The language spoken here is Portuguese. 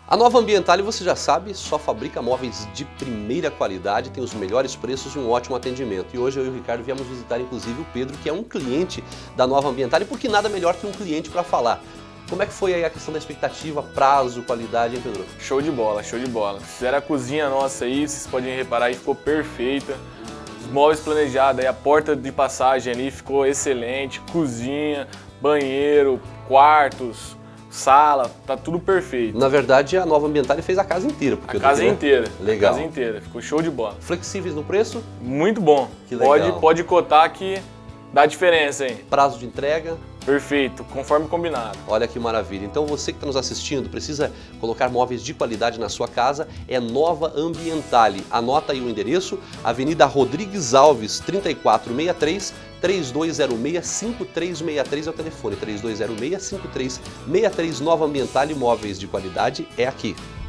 A Nova Ambientale, você já sabe, só fabrica móveis de primeira qualidade, tem os melhores preços e um ótimo atendimento. E hoje eu e o Ricardo viemos visitar inclusive o Pedro, que é um cliente da Nova Ambientale, porque nada melhor que um cliente para falar. Como é que foi aí a questão da expectativa, prazo, qualidade, hein, Pedro? Show de bola, show de bola. Fizeram a cozinha nossa aí, vocês podem reparar aí, ficou perfeita. Os móveis planejados aí, a porta de passagem ali ficou excelente, cozinha, banheiro, quartos, sala, tá tudo perfeito. Na verdade, a Nova Ambientale fez a casa inteira. A casa inteira. Legal. A casa inteira, ficou show de bola. Flexíveis no preço? Muito bom. Que legal. Pode cotar que dá diferença, hein? Prazo de entrega? Perfeito, conforme combinado. Olha que maravilha. Então você que está nos assistindo, precisa colocar móveis de qualidade na sua casa, é Nova Ambientale. Anota aí o endereço, Avenida Rodrigues Alves, 3463, 3206-5363 é o telefone, 3206-5363, Nova Ambientale, móveis de qualidade é aqui.